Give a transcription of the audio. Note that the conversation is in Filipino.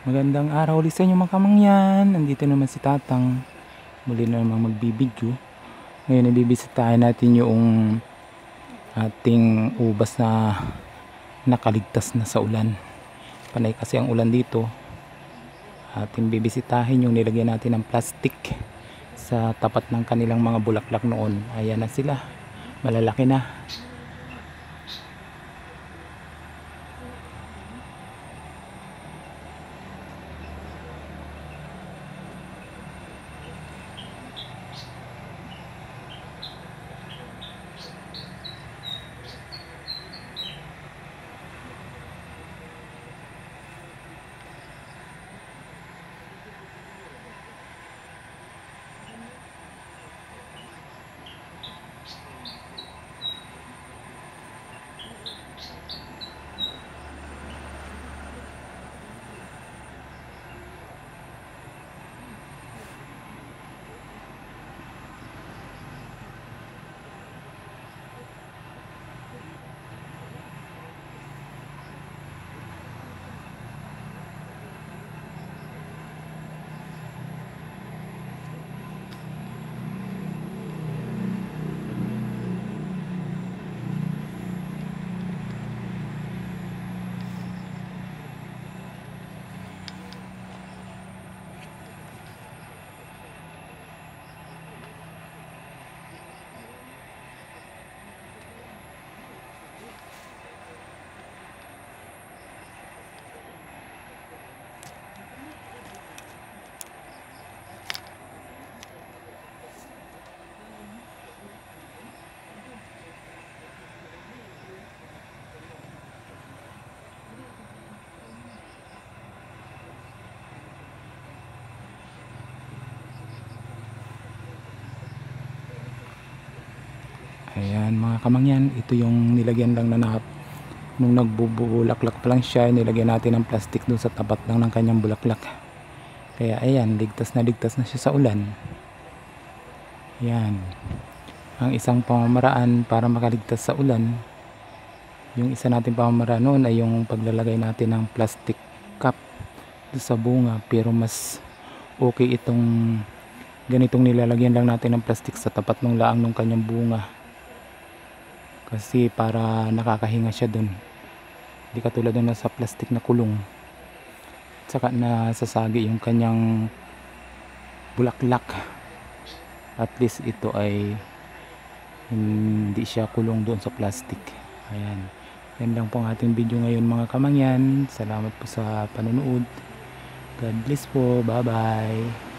Magandang araw ulit sa inyo mga kamangyan. Nandito naman si Tatang. Muli na naman magbibideo. Ngayon ibibisitahin natin yung ating ubas na nakaligtas na sa ulan. Panay kasi ang ulan dito. Ating bibisitahin yung nilagyan natin ng plastic sa tapat ng kanilang mga bulaklak noon. Ayan na sila. Malalaki na. Ayan mga kamangyan, ito yung nilagyan lang na nung nagbubulaklak pa lang siya, nilagyan natin ng plastic dun sa tapat lang ng kanyang bulaklak. Kaya ayan, ligtas na siya sa ulan. Ayan. Ang isang pamamaraan para makaligtas sa ulan, yung isa natin pamamaraan noon ay yung paglalagay natin ng plastic cup sa bunga. Pero mas okay itong ganitong nilalagyan lang natin ng plastic sa tapat ng laang ng kanyang bunga. Kasi para nakakahinga siya dun. Hindi katulad na sa plastic na kulong. Saka nasasagi yung kanyang bulaklak. At least ito ay hindi siya kulong doon sa plastic. Ayan. Yan lang po ang ating video ngayon mga kamangyan. Salamat po sa panonood. God bless po. Bye bye.